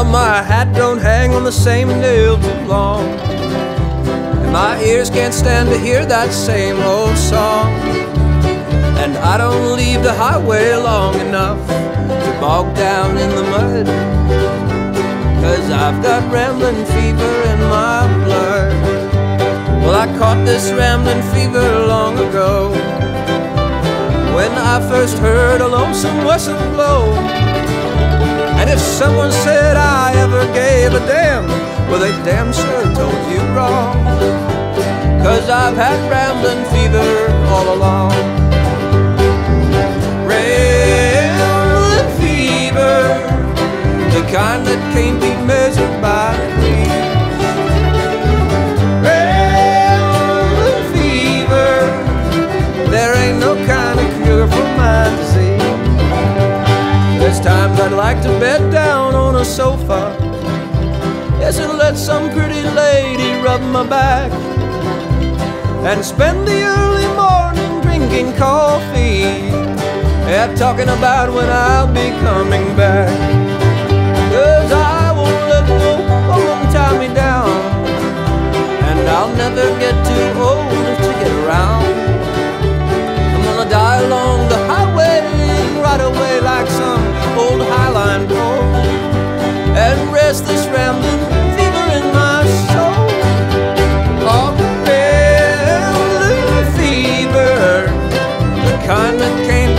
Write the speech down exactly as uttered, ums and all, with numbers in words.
my hat don't hang on the same nail too long, and my ears can't stand to hear that same old song. And I don't leave the highway long enough to bog down in the mud, 'cause I've got rambling fever in my blood. Well, I caught this rambling fever long ago, when I first heard a lonesome whistle blow. And if someone said I ever gave a damn, well, they damn sure told you wrong, 'cause I've had rambling fever all along. Rambling fever, the kind that can't be measured by degrees. Rambling fever, there ain't no kind of cure for my disease. There's times I'd like to bed down on a sofa, yes, and let some pretty lady rub my back, and spend the early morning drinking coffee, yeah, talking about when I'll be coming back. 'Cause I won't let no woman tie me down, and I'll never get too old to get around. I'm gonna die along the highway right away like some old highline pole, and rest this rambling fever in my soul. Oh, rambling fever, the kind that came